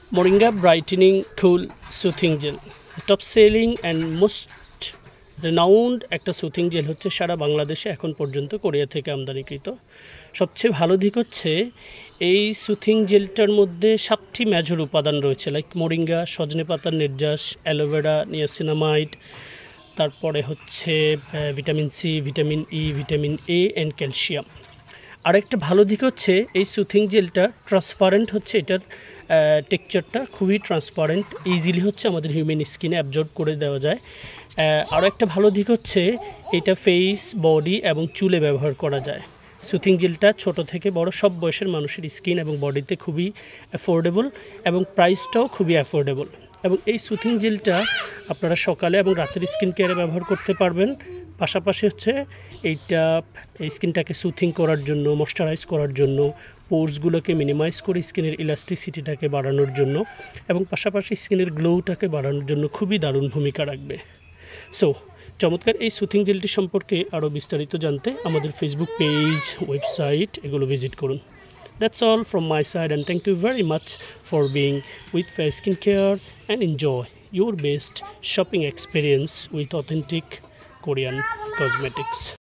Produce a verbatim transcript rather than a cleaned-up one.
Moringa Brightening Cool Soothing Gel, top selling and most renowned একটা soothing gel হচ্ছে সারা বাংলাদেশে এখন পর্যন্ত কোরিয়া থেকে আমদানিকৃত। সবচেয়ে ভালো দিক হচ্ছে এই সুথিং জেলটার মধ্যে সাতটি মেজর উপাদান রয়েছে, লাইক মোরিঙ্গা, সজনে পাতার নির্যাস, অ্যালোভেরা, নিয়াসিনামাইড, তারপরে হচ্ছে vitamin C, vitamin E, vitamin A and calcium. আরেকটা ভালো দিক হচ্ছে এই সুথিং জেলটা ট্রান্সপারেন্ট হচ্ছে, এটার টেক্সচারটা খুবই ট্রান্সপারেন্ট, ইজিলি হচ্ছে আমাদের হিউম্যান স্কিনে অ্যাবজর্ব করে দেওয়া যায়। আরও একটা ভালো দিক হচ্ছে এটা ফেস, বডি এবং চুলে ব্যবহার করা যায়। সুথিং জেলটা ছোট থেকে বড় সব বয়সের মানুষের স্কিন এবং বডিতে খুবই অ্যাফোর্ডেবল এবং প্রাইসটাও খুবই অ্যাফোর্ডেবল। এবং এই সুথিং জেলটা আপনারা সকালে এবং রাতের স্কিন কেয়ারে ব্যবহার করতে পারবেন। পাশাপাশি হচ্ছে এইটা এই স্কিনটাকে সুথিং করার জন্য, ময়শ্চারাইজ করার জন্য, পোর্সগুলোকে মিনিমাইজ করে স্কিনের ইলাস্টিসিটিটাকে বাড়ানোর জন্য এবং পাশাপাশি স্কিনের গ্লোটাকে বাড়ানোর জন্য খুবই দারুণ ভূমিকা রাখবে। সো চমৎকার এই সুথিং জেলটি সম্পর্কে আরও বিস্তারিত জানতে আমাদের ফেসবুক পেজ, ওয়েবসাইট এগুলো ভিজিট করুন। That's all from my side, and thank you very much for being with Fair Skincare, and enjoy your best shopping experience with authentic Korean cosmetics.